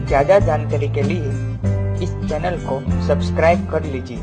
ज्यादा जानकारी के लिए इस चैनल को सब्सक्राइब कर लीजिए।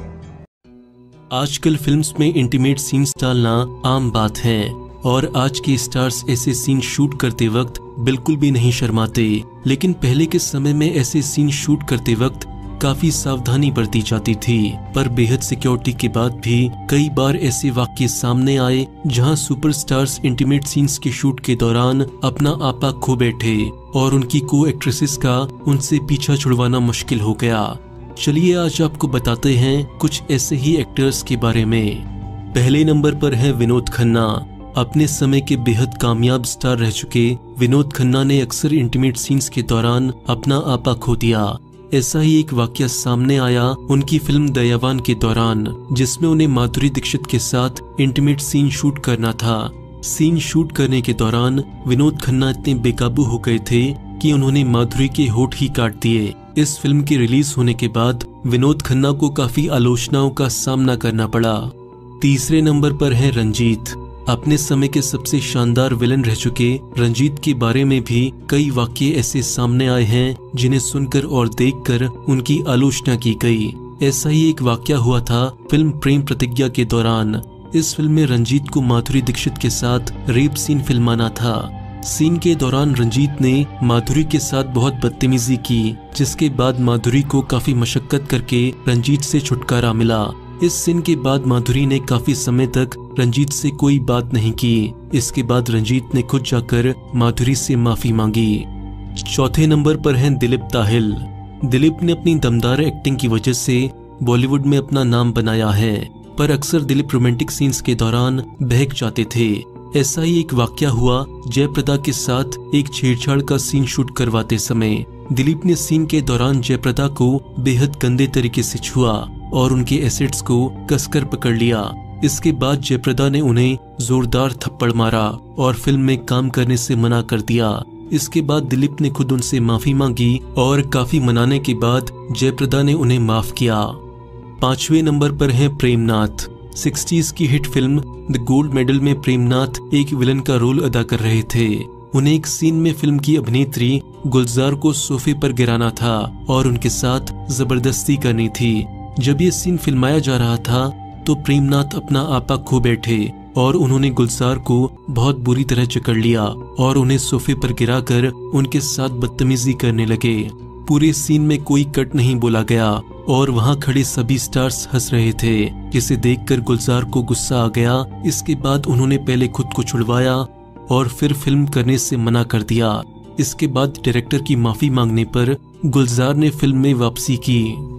आजकल फिल्म्स में इंटीमेट सीन्स डालना आम बात है और आज के स्टार्स ऐसे सीन शूट करते वक्त बिल्कुल भी नहीं शर्माते। लेकिन पहले के समय में ऐसे सीन शूट करते वक्त काफी सावधानी बरती जाती थी, पर बेहद सिक्योरिटी के बाद भी कई बार ऐसे वाकये सामने आए जहां सुपरस्टार्स इंटीमेट सीन्स के शूट के दौरान अपना आपा खो बैठे और उनकी को एक्ट्रेसेस का उनसे पीछा छुड़वाना मुश्किल हो गया। चलिए आज आपको बताते हैं कुछ ऐसे ही एक्टर्स के बारे में। पहले नंबर पर है विनोद खन्ना। अपने समय के बेहद कामयाब स्टार रह चुके विनोद खन्ना ने अक्सर इंटीमेट सीन्स के दौरान अपना आपा खो दिया। ऐसा ही एक वाकया सामने आया उनकी फिल्म दयावान के दौरान, जिसमें उन्हें माधुरी दीक्षित के साथ इंटीमेट सीन शूट करना था। सीन शूट करने के दौरान विनोद खन्ना इतने बेकाबू हो गए थे कि उन्होंने माधुरी के होठ ही काट दिए। इस फिल्म के रिलीज होने के बाद विनोद खन्ना को काफी आलोचनाओं का सामना करना पड़ा। तीसरे नंबर पर है रंजीत। अपने समय के सबसे शानदार विलन रह चुके रंजीत के बारे में भी कई वाकये ऐसे सामने आए हैं जिन्हें सुनकर और देखकर उनकी आलोचना की गई। ऐसा ही एक वाकया हुआ था फिल्म प्रेम प्रतिज्ञा के दौरान। इस फिल्म में रंजीत को माधुरी दीक्षित के साथ रेप सीन फिल्माना था। सीन के दौरान रंजीत ने माधुरी के साथ बहुत बदतमीजी की, जिसके बाद माधुरी को काफी मशक्कत करके रंजीत से छुटकारा मिला। इस सीन के बाद माधुरी ने काफी समय तक रंजीत से कोई बात नहीं की। इसके बाद रंजीत ने खुद जाकर माधुरी से माफी मांगी। चौथे नंबर पर हैं दिलीप ताहिल। दिलीप ने अपनी दमदार एक्टिंग की वजह से बॉलीवुड में अपना नाम बनाया है, पर अक्सर दिलीप रोमांटिक सीन्स के दौरान बहक जाते थे। ऐसा ही एक वाकया हुआ जयप्रदा के साथ एक छेड़छाड़ का सीन शूट करवाते समय। दिलीप ने सीन के दौरान जयप्रदा को बेहद गंदे तरीके से छुआ और उनके एसेट्स को कसकर पकड़ लिया। इसके बाद जयप्रदा ने उन्हें जोरदार थप्पड़ मारा और फिल्म में काम करने से मना कर दिया। इसके बाद दिलीप ने खुद उनसे माफी मांगी और काफी मनाने के बाद जयप्रदा ने उन्हें माफ किया। पांचवें नंबर पर है प्रेमनाथ। 60s की hit film The Gold Medal में प्रेमनाथ एक विलन का रोल अदा कर रहे थे। उन्हें एक सीन में फिल्म की अभिनेत्री गुलजार को सोफे पर गिराना था और उनके साथ जबरदस्ती करनी थी। जब ये सीन फिल्माया जा रहा था तो प्रेमनाथ अपना आपा खो बैठे और उन्होंने गुलजार को बहुत बुरी तरह जकड़ लिया और उन्हें सोफे पर गिराकर उनके साथ बदतमीजी करने लगे। पूरे सीन में कोई कट नहीं बोला गया और वहां खड़े सभी स्टार्स हंस रहे थे, जिसे देखकर गुलजार को गुस्सा आ गया। इसके बाद उन्होंने पहले खुद को छुड़वाया और फिर फिल्म करने से मना कर दिया। इसके बाद डायरेक्टर की माफी मांगने पर गुलजार ने फिल्म में वापसी की।